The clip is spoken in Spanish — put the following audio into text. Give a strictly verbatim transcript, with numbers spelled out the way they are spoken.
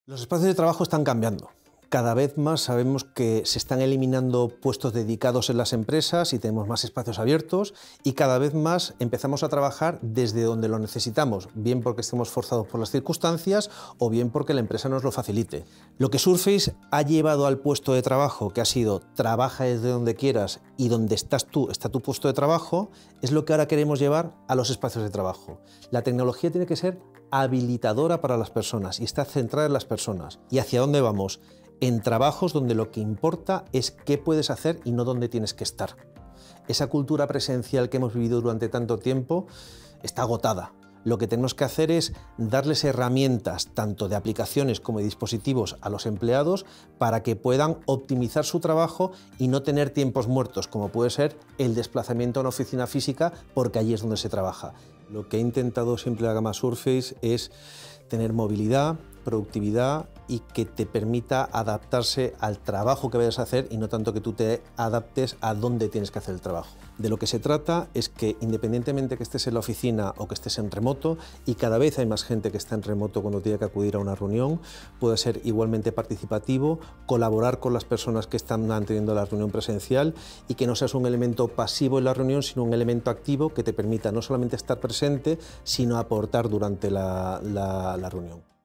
Los espacios de trabajo están cambiando. Cada vez más sabemos que se están eliminando puestos dedicados en las empresas y tenemos más espacios abiertos, y cada vez más empezamos a trabajar desde donde lo necesitamos, bien porque estemos forzados por las circunstancias o bien porque la empresa nos lo facilite. Lo que Surface ha llevado al puesto de trabajo, que ha sido trabaja desde donde quieras y donde estás tú está tu puesto de trabajo, es lo que ahora queremos llevar a los espacios de trabajo. La tecnología tiene que ser habilitadora para las personas y está centrada en las personas. ¿Y hacia dónde vamos? En trabajos donde lo que importa es qué puedes hacer y no dónde tienes que estar. Esa cultura presencial que hemos vivido durante tanto tiempo está agotada. Lo que tenemos que hacer es darles herramientas, tanto de aplicaciones como de dispositivos, a los empleados para que puedan optimizar su trabajo y no tener tiempos muertos, como puede ser el desplazamiento a una oficina física, porque allí es donde se trabaja. Lo que he intentado siempre la gama Surface es tener movilidad, productividad y que te permita adaptarse al trabajo que vayas a hacer y no tanto que tú te adaptes a dónde tienes que hacer el trabajo. De lo que se trata es que, independientemente que estés en la oficina o que estés en remoto, y cada vez hay más gente que está en remoto cuando tiene que acudir a una reunión, pueda ser igualmente participativo, colaborar con las personas que están manteniendo la reunión presencial y que no seas un elemento pasivo en la reunión, sino un elemento activo que te permita no solamente estar presente, sino aportar durante la, la, la reunión.